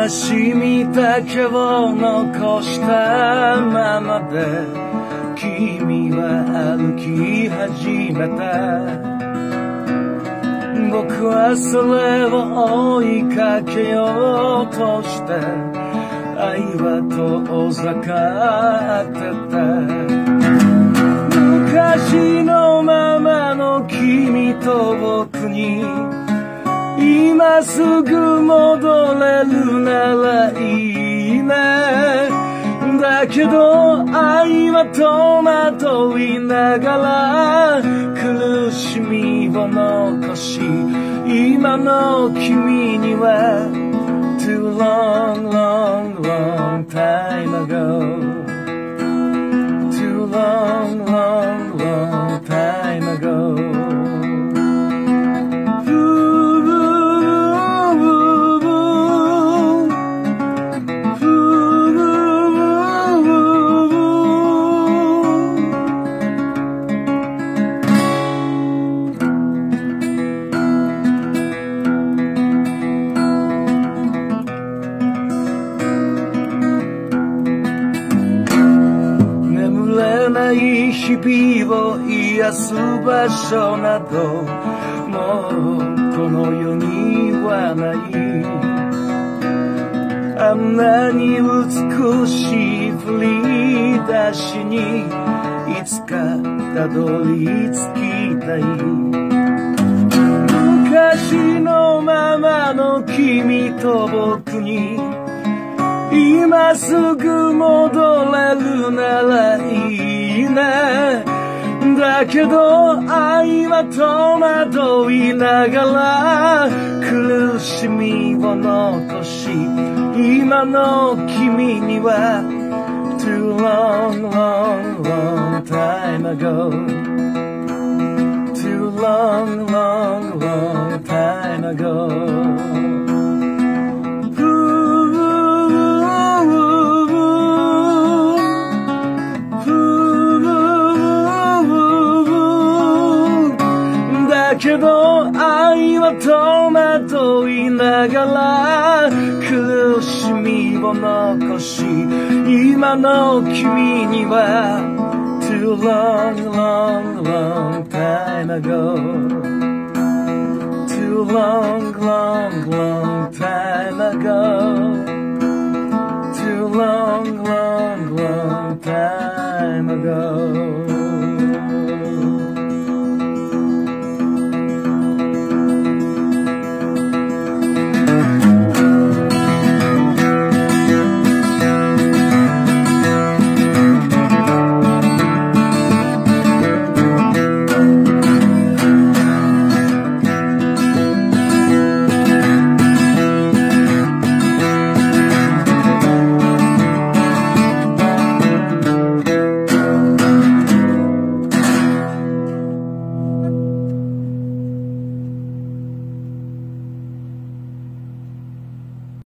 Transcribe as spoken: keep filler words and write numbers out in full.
悲しみだけを残したままで君は歩き始めた。僕はそれを追いかけようとして愛は遠ざかってた。昔のままの君と僕に今すぐ戻れるならいいね。だけど愛は戸惑いながら苦しみを残し今の君には Too long, long, long time ago Too long, long, long time ago日々を癒す場所などもうこの世にはない。あんなに美しい振り出しにいつかたどり着きたい。昔のままの君と僕に今すぐ戻れるならいいね。だけど愛は戸惑いながら苦しみを残し今の君には Too long, long, long time ago Too long, long, long time agoだけど愛は戸惑いながら苦しみを残し今の君には Too long, long, long time ago Too long, long, long time ago